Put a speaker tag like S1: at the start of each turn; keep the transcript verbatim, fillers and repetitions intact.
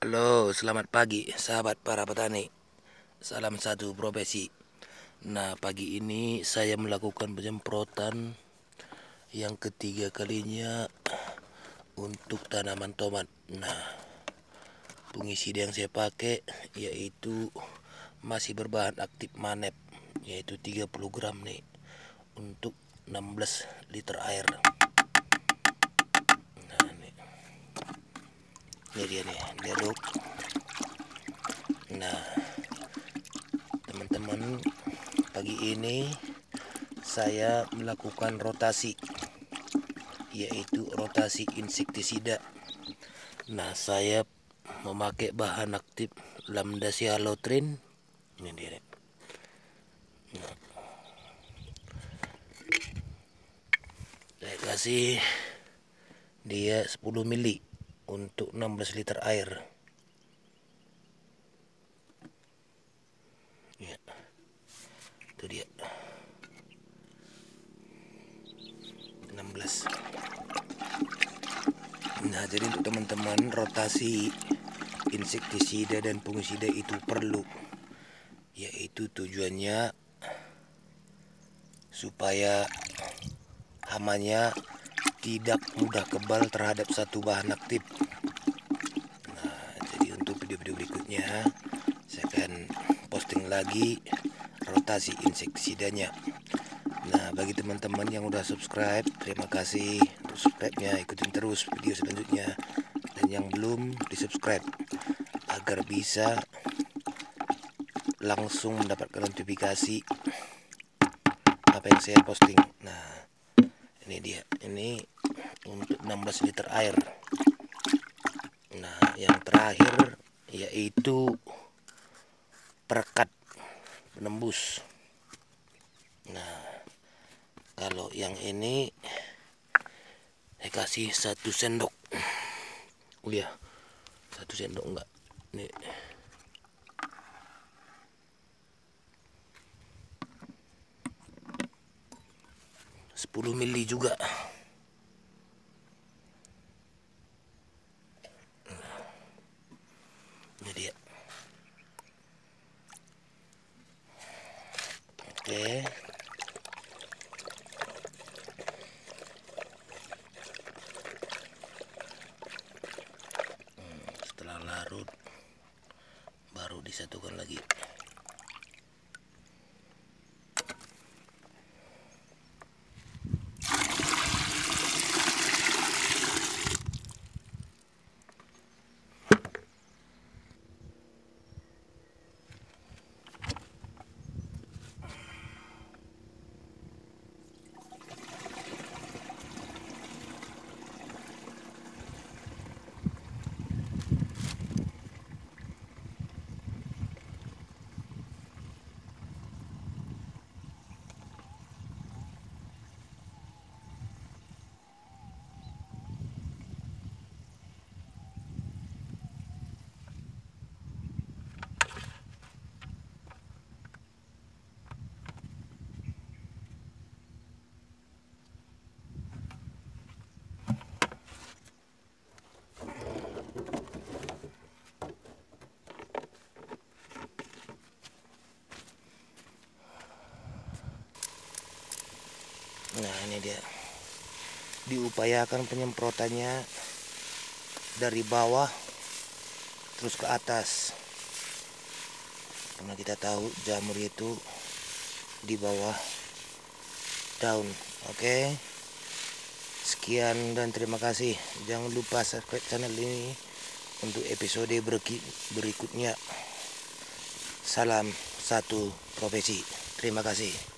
S1: Halo, selamat pagi sahabat para petani. Salam satu profesi. Nah, pagi ini saya melakukan penyemprotan yang ketiga kalinya untuk tanaman tomat. Nah, pengisida yang saya pakai yaitu masih berbahan aktif manep, yaitu tiga puluh gram nih untuk enam belas liter air. Nah, ini, ini dia nih, diaduk. Nah, teman-teman, pagi ini saya melakukan rotasi, yaitu rotasi insektisida. Nah, saya memakai bahan aktif Lambda-Cyhalothrin. Ini dia. Nah, saya kasih dia sepuluh mili untuk enam belas liter air. Ya, itu dia enam belas. Nah, jadi untuk teman-teman, rotasi insektisida dan fungisida itu perlu, yaitu tujuannya supaya hamanya tidak mudah kebal terhadap satu bahan aktif. Nah, jadi untuk video-video berikutnya saya akan posting lagi rotasi insektisidanya. Nah, bagi teman-teman yang udah subscribe, terima kasih untuk subscribe-nya. Ikutin terus video selanjutnya. Dan yang belum di-subscribe, agar bisa langsung mendapatkan notifikasi apa yang saya posting. Nah, ini dia. Ini untuk enam belas liter air. Nah, yang terakhir yaitu perekat penembus. Nah, kalau yang ini saya kasih satu sendok. Oh ya, satu sendok enggak. Nih. sepuluh mili juga. Ini dia. Oke. Hmm, setelah larut baru disatukan lagi. Nah, ini dia. Diupayakan penyemprotannya dari bawah terus ke atas, karena kita tahu jamur itu di bawah daun. Oke, sekian dan terima kasih. Jangan lupa subscribe channel ini untuk episode berikutnya. Salam satu profesi. Terima kasih.